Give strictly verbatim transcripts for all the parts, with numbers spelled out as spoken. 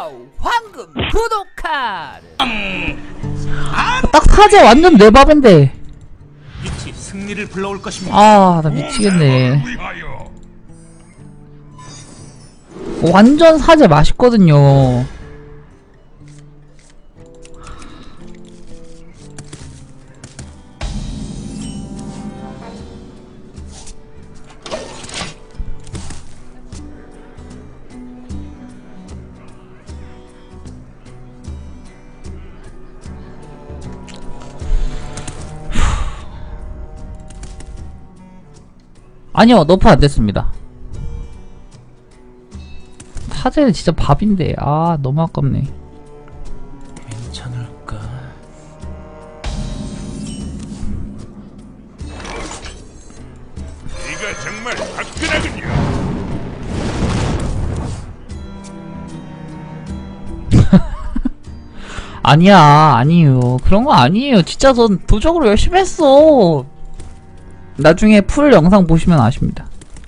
와우 황금 구독 카드. 딱 사제 완전 내 밥인데. 빛이 승리를 불러올 것입니다. 아, 나 미치겠네. 완전 사제 맛있거든요. 아니요, 너프 안 됐습니다. 사제는 진짜 밥인데, 아, 너무 아깝네. 괜찮을까? 네가 정말 화끈하군요. 아니야, 아니에요. 그런 거 아니에요. 진짜 전 도적으로 열심히 했어. 나중에 풀 영상 보시면 아십니다.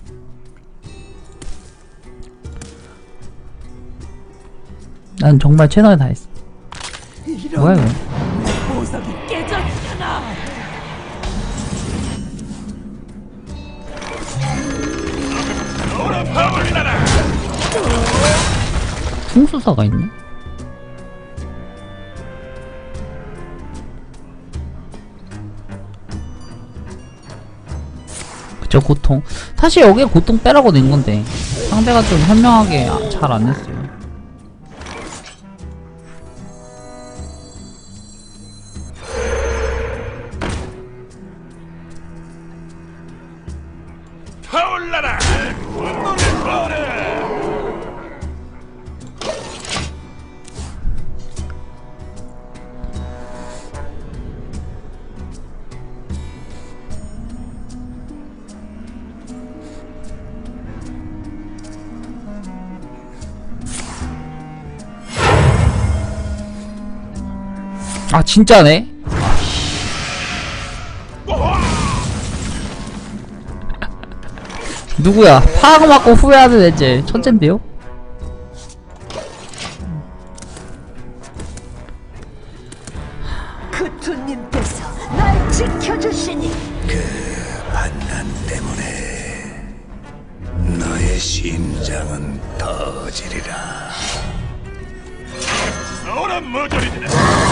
난 정말 최선을 다했어. 뭐야 이거? 보석이 깨졌잖아. 풍수사가 있네? 그쵸, 고통. 사실 여기에 고통 빼라고 낸 건데 상대가 좀 현명하게 잘 안 냈어요. 타올라라! 분노를 보라! 아 진짜네? 누구야? 파악 맞고 후회하는 애제 천재인데요? 그투님께서 날 지켜주시니. 그 반난 때문에 너의 심장은 터지리라. 너란 머저리들아!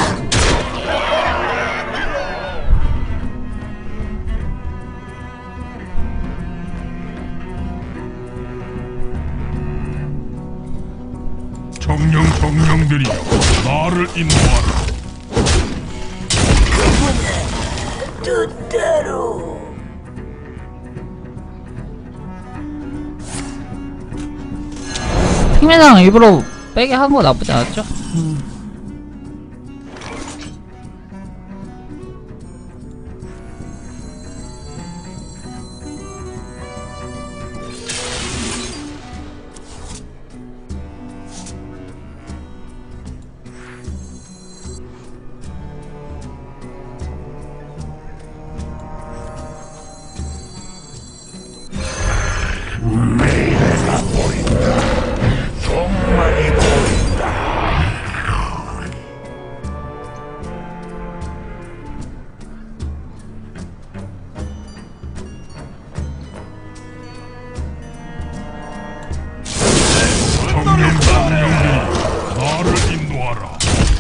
정령 정령들이여, 나를 인도하라. 뜻대로. 핑맨상 일부러 빼게 한 거 나쁘지 않았죠? 음. 미래가 보인다. 정말이 보인다. 정령 정령들이 나를 인도하라.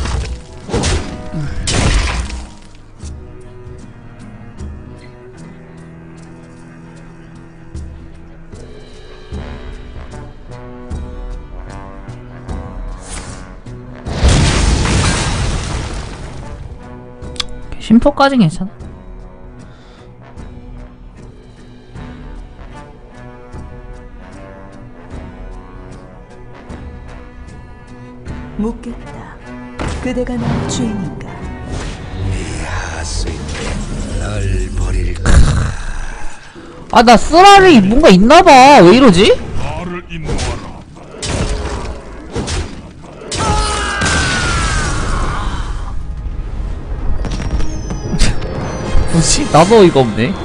심포까진 괜찮아. 묻겠다. 그대가 나의 주인인가? 이 하수인 널 버릴까? 아, 나 쓰라리 뭔가 있나봐. 왜 이러지? 나를 인도하라. 뭐지? 나도 어이가 없네.